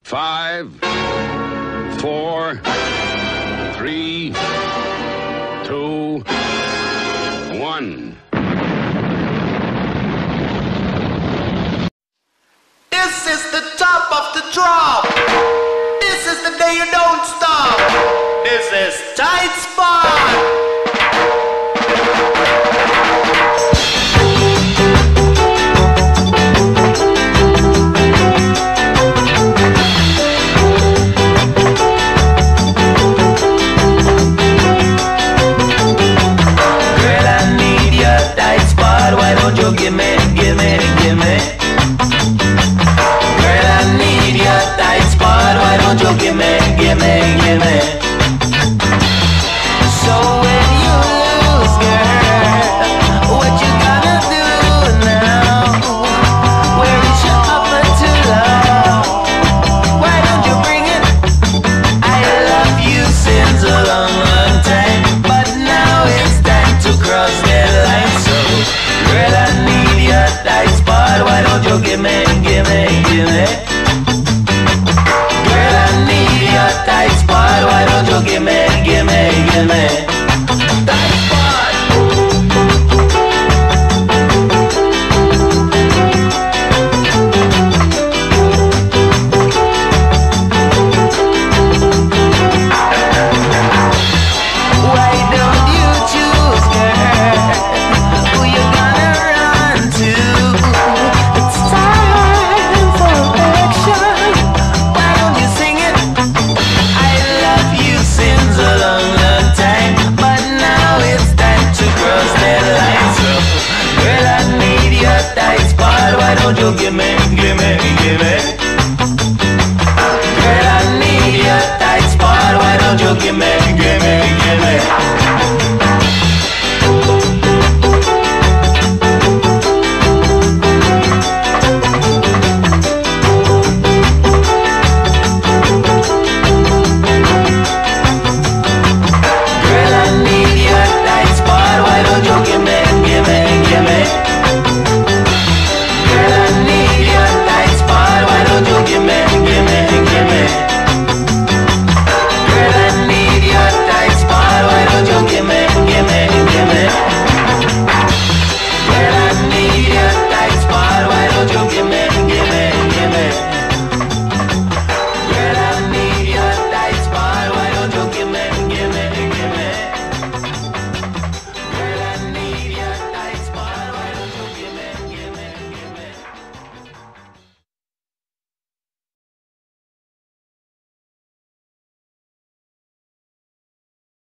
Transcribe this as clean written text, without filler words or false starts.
5, 4, 3, 2, 1. This is the top of the drop. This is the day you don't stop. This is Tight Spot. Why don't you give me? Girl, I need your tight spot. Why don't you give me? So when you lose, girl, what you gonna do now? Where is your up until love? Why don't you bring it? I love you since a long, long time, but now it's time to cross that line. So girl, I need your tight spot. Why don't you give me? Girl, I need your tight spot. Why don't you give me?